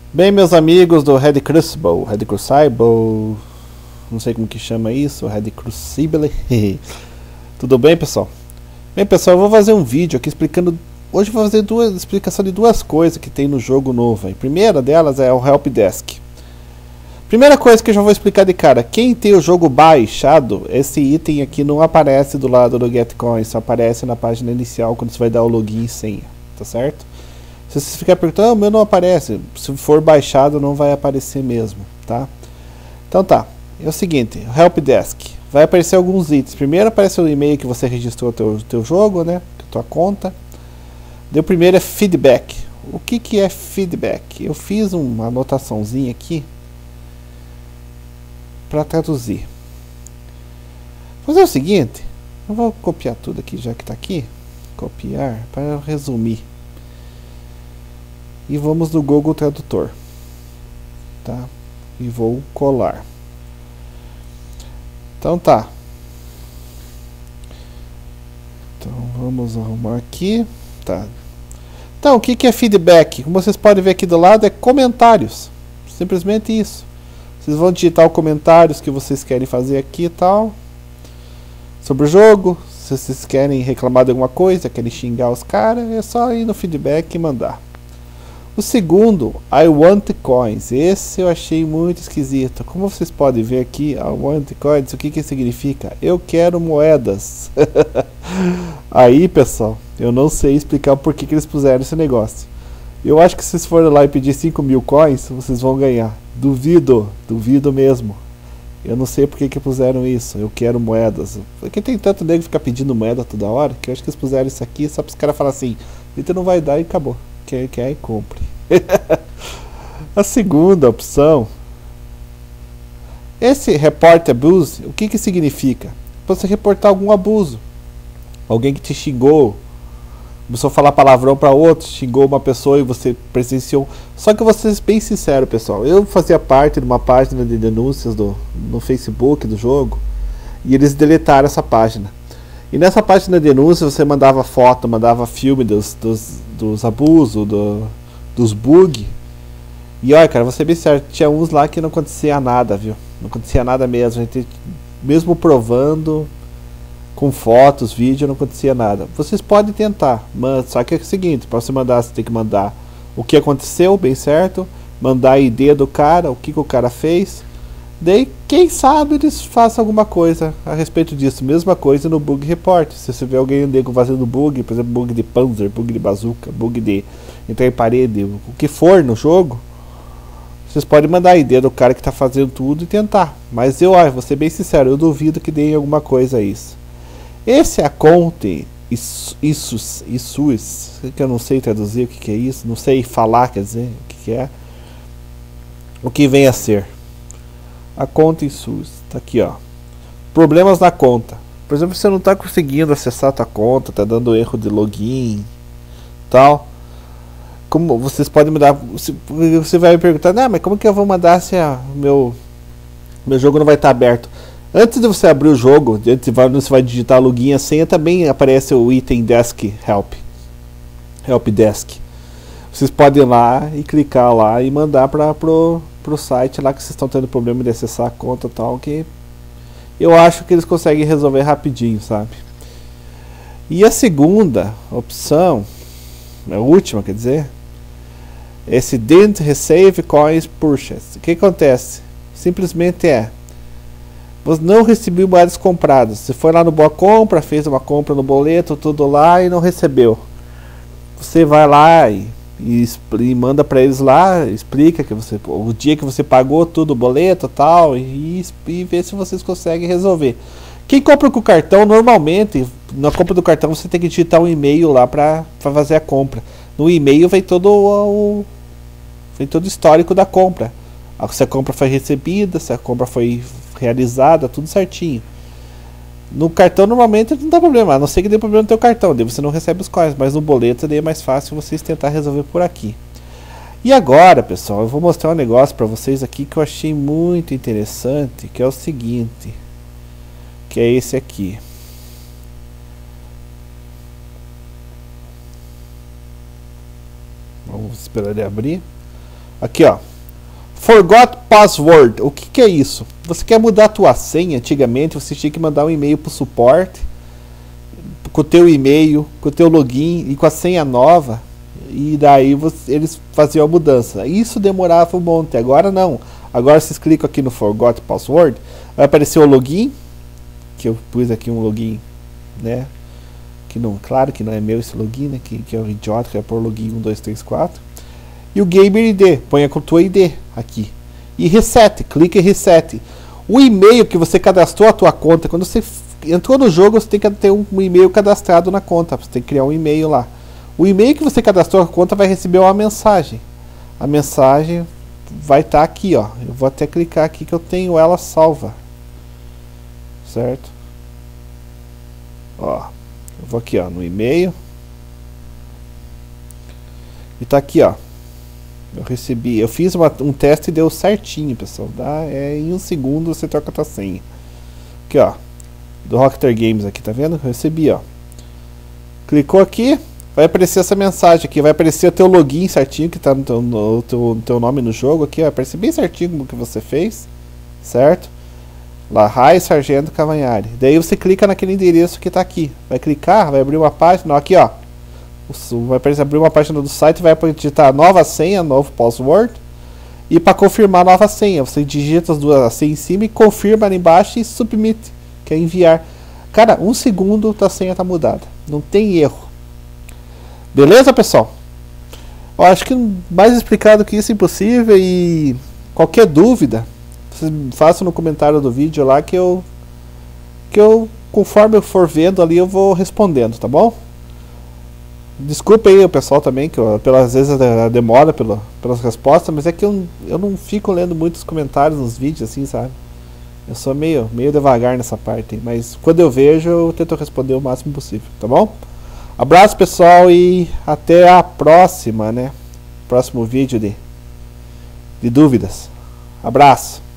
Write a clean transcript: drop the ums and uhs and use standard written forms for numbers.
Bem, meus amigos do Red Crucible, não sei como que chama isso, Red Crucible. Tudo bem, pessoal? Bem, pessoal, eu vou fazer um vídeo aqui explicando. Hoje eu vou fazer explicação de duas coisas que tem no jogo novo. A primeira delas é o Help Desk. Primeira coisa que eu já vou explicar de cara: quem tem o jogo baixado, esse item aqui não aparece do lado do GetCoin, só aparece na página inicial quando você vai dar o login e senha, tá certo? Se você ficar perguntando, o meu não aparece. Se for baixado, não vai aparecer mesmo, tá? Então tá, é o seguinte, Help Desk. Vai aparecer alguns itens. Primeiro aparece o e-mail que você registrou o teu jogo, né? A tua conta. O primeiro é feedback. O que é feedback? Eu fiz uma anotaçãozinha aqui para traduzir. Vou fazer o seguinte, eu vou copiar tudo aqui, já que está aqui. Copiar, para resumir. E vamos no Google Tradutor, tá? E vou colar. Então tá. Então vamos arrumar aqui, tá? Então o que é feedback? Como vocês podem ver aqui do lado é comentários, simplesmente isso. Vocês vão digitar os comentários que vocês querem fazer aqui e tal, sobre o jogo. Se vocês querem reclamar de alguma coisa, querem xingar os caras, é só ir no feedback e mandar. O segundo, I want coins. Esse eu achei muito esquisito. Como vocês podem ver aqui, I want coins, o que significa? Eu quero moedas. Aí, pessoal, eu não sei explicar por que eles puseram esse negócio. Eu acho que se vocês forem lá e pedir 5.000 coins, vocês vão ganhar. Duvido mesmo. Eu não sei por que puseram isso. Eu quero moedas. Porque tem tanto nego que fica pedindo moeda toda hora, que eu acho que eles puseram isso aqui só para os caras falarem assim, então não vai dar e acabou. Quer e compre. A segunda opção, esse report abuse, o que significa? Para você reportar algum abuso, alguém que te xingou, começou a falar palavrão para outro, xingou uma pessoa e você presenciou. Só que eu vou ser bem sincero, pessoal, eu fazia parte de uma página de denúncias no Facebook do jogo, e eles deletaram essa página. E nessa página de denúncia você mandava foto, mandava filme dos abusos, dos bugs. E olha, cara, vou ser bem certo, tinha uns lá que não acontecia nada, viu? Não acontecia nada mesmo. A gente, mesmo provando, com fotos, vídeo, não acontecia nada. Vocês podem tentar, mas só que é o seguinte, para você mandar, você tem que mandar o que aconteceu, bem certo, mandar a ID do cara, o que o cara fez. Daí, quem sabe eles façam alguma coisa a respeito disso. Mesma coisa no bug report. Se você vê alguém fazendo bug, por exemplo, bug de Panzer, bug de bazuca, bug de entrar em parede, o que for no jogo, vocês podem mandar a ID do cara que está fazendo tudo e tentar. Mas eu, vou ser bem sincero, eu duvido que deem alguma coisa a isso. Esse account issues, que eu não sei traduzir o que é isso, não sei falar, quer dizer, o que é. O que vem a ser a conta em SUS, tá aqui, ó. Problemas na conta. Por exemplo, você não está conseguindo acessar a tua conta, tá dando erro de login, tal. Como vocês podem mudar? Você vai me perguntar, mas como que eu vou mandar se meu jogo não vai estar aberto? Antes de você abrir o jogo, antes de você vai digitar login e a senha, também aparece o item Desk Help Desk. Vocês podem ir lá e clicar lá e mandar para pro site lá que vocês estão tendo problema de acessar a conta e tal, que eu acho que eles conseguem resolver rapidinho, sabe? E a segunda opção, a última, quer dizer, esse didn't receive coins purchased. O que acontece? Simplesmente você não recebeu moedas compradas. Você foi lá no Boa Compra, fez uma compra no boleto, tudo lá e não recebeu. Você vai lá e manda para eles lá, explica que o dia que você pagou tudo, o boleto tal, e vê se vocês conseguem resolver. Quem compra com o cartão, normalmente, na compra do cartão você tem que digitar um e-mail lá para fazer a compra. No e-mail vem todo o histórico da compra. Se a compra foi recebida, se a compra foi realizada, tudo certinho. No cartão normalmente não dá problema, a não ser que dê problema no teu cartão, daí você não recebe os coins, mas no boleto daí é mais fácil vocês tentar resolver por aqui. E agora, pessoal, eu vou mostrar um negócio para vocês aqui que eu achei muito interessante, que é o seguinte, que é esse aqui. Vamos esperar ele abrir. Aqui, ó. Forgot password. O que é isso? Você quer mudar a tua senha? Antigamente você tinha que mandar um e-mail para o suporte com o teu e-mail, com o teu login e com a senha nova. E daí eles faziam a mudança. Isso demorava um monte. Agora não. Agora vocês clicam aqui no Forgot Password. Vai aparecer o login. Que eu pus aqui um login, né? Que não, claro que não é meu esse login, né? Que é um idiota, que é por login 1, 2, 3, 4. E o Gamer ID. Põe a tua ID aqui. E reset. Clica em reset. O e-mail que você cadastrou a tua conta. Quando você entrou no jogo, você tem que ter um e-mail cadastrado na conta. Você tem que criar um e-mail lá. O e-mail que você cadastrou a conta vai receber uma mensagem. A mensagem vai estar aqui, ó. Eu vou até clicar aqui que eu tenho ela salva. Certo? Ó. Eu vou aqui, ó, no e-mail. E tá aqui, ó. Eu recebi. Eu fiz um teste e deu certinho, pessoal. Dá, em 1 segundo você troca a tua senha. Aqui, ó. Do Rocketer Games aqui, tá vendo? Eu recebi, ó. Clicou aqui. Vai aparecer essa mensagem aqui, vai aparecer o teu login certinho, que está no teu nome no jogo aqui, vai aparecer bem certinho como que você fez, certo? Lá, Rai Sargento Cavanhari. Daí você clica naquele endereço que está aqui, vai clicar, vai abrir uma página, aqui ó, vai aparecer, abrir uma página do site, vai digitar nova senha, novo password, e para confirmar a nova senha, você digita as duas senhas em cima e confirma ali embaixo e submit, que é enviar. Cara, 1 segundo a senha está mudada, não tem erro. Beleza, pessoal? Eu acho que mais explicado que isso é impossível. E qualquer dúvida, vocês façam no comentário do vídeo lá que eu conforme eu for vendo ali eu vou respondendo, tá bom? Desculpa aí o pessoal também, que às vezes a demora pelas respostas, mas é que eu não fico lendo muitos comentários nos vídeos assim, sabe? Eu sou meio devagar nessa parte, mas quando eu vejo eu tento responder o máximo possível, tá bom? Abraço, pessoal, e até a próxima, né? Próximo vídeo de dúvidas. Abraço.